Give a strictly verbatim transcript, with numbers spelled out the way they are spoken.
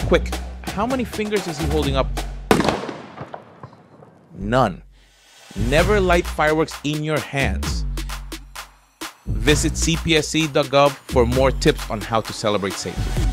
Quick, how many fingers is he holding up? None. Never light fireworks in your hands. Visit C P S C dot gov for more tips on how to celebrate safely.